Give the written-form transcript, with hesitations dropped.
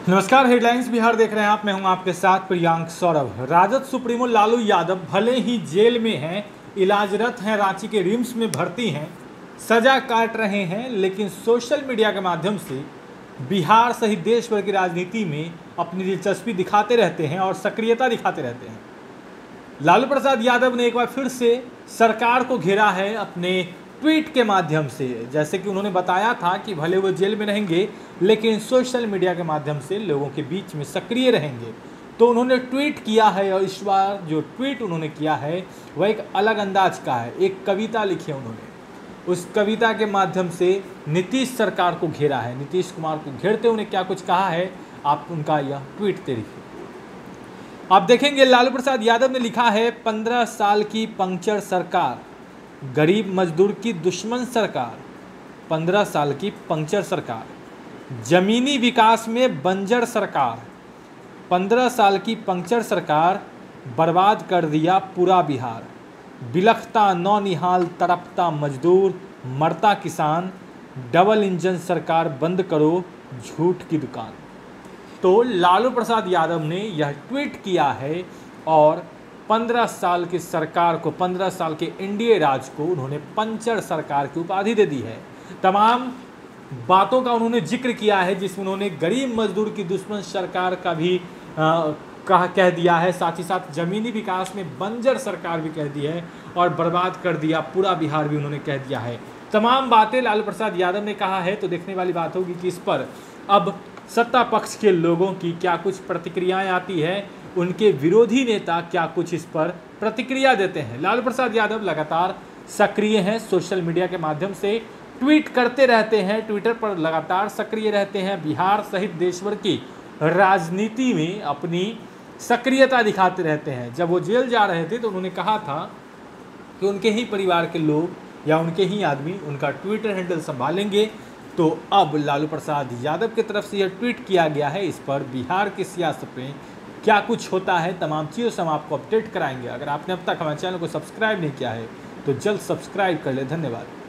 नमस्कार, हेडलाइंस बिहार देख रहे हैं आप। मैं हूं आपके साथ प्रियांक सौरभ। राजद सुप्रीमो लालू यादव भले ही जेल में हैं, इलाजरत हैं, रांची के रिम्स में भर्ती हैं, सजा काट रहे हैं, लेकिन सोशल मीडिया के माध्यम से बिहार सहित देश भर की राजनीति में अपनी दिलचस्पी दिखाते रहते हैं और सक्रियता दिखाते रहते हैं। लालू प्रसाद यादव ने एक बार फिर से सरकार को घेरा है अपने ट्वीट के माध्यम से। जैसे कि उन्होंने बताया था कि भले वो जेल में रहेंगे लेकिन सोशल मीडिया के माध्यम से लोगों के बीच में सक्रिय रहेंगे, तो उन्होंने ट्वीट किया है। और इस बार जो ट्वीट उन्होंने किया है वह एक अलग अंदाज का है। एक कविता लिखी है उन्होंने, उस कविता के माध्यम से नीतीश सरकार को घेरा है। नीतीश कुमार को घेरते उन्हें क्या कुछ कहा है, आप उनका यह ट्वीट देखिए। आप देखेंगे लालू प्रसाद यादव ने लिखा है, 15 साल की पंक्चर सरकार, गरीब मजदूर की दुश्मन सरकार, 15 साल की पंक्चर सरकार, जमीनी विकास में बंजर सरकार, 15 साल की पंक्चर सरकार, बर्बाद कर दिया पूरा बिहार, बिलखता नौनिहाल, तड़पता मजदूर, मरता किसान, डबल इंजन सरकार, बंद करो झूठ की दुकान। तो लालू प्रसाद यादव ने यह ट्वीट किया है और 15 साल की सरकार को, 15 साल के एनडीए राज को उन्होंने पंचर सरकार की उपाधि दे दी है। तमाम बातों का उन्होंने जिक्र किया है जिसमें उन्होंने गरीब मजदूर की दुश्मन सरकार का भी कह दिया है, साथ ही साथ जमीनी विकास में बंजर सरकार भी कह दी है और बर्बाद कर दिया पूरा बिहार भी उन्होंने कह दिया है। तमाम बातें लालू प्रसाद यादव ने कहा है, तो देखने वाली बात होगी कि इस पर अब सत्ता पक्ष के लोगों की क्या कुछ प्रतिक्रियाएं आती है, उनके विरोधी नेता क्या कुछ इस पर प्रतिक्रिया देते हैं। लालू प्रसाद यादव लगातार सक्रिय हैं, सोशल मीडिया के माध्यम से ट्वीट करते रहते हैं, ट्विटर पर लगातार सक्रिय रहते हैं, बिहार सहित देश भर की राजनीति में अपनी सक्रियता दिखाते रहते हैं। जब वो जेल जा रहे थे तो उन्होंने कहा था कि उनके ही परिवार के लोग या उनके ही आदमी उनका ट्विटर हैंडल संभालेंगे। तो अब लालू प्रसाद यादव की तरफ से यह ट्वीट किया गया है। इस पर बिहार की सियासत में क्या कुछ होता है, तमाम चीज़ों से हम आपको अपडेट कराएंगे। अगर आपने अब तक हमारे चैनल को सब्सक्राइब नहीं किया है तो जल्द सब्सक्राइब कर ले। धन्यवाद।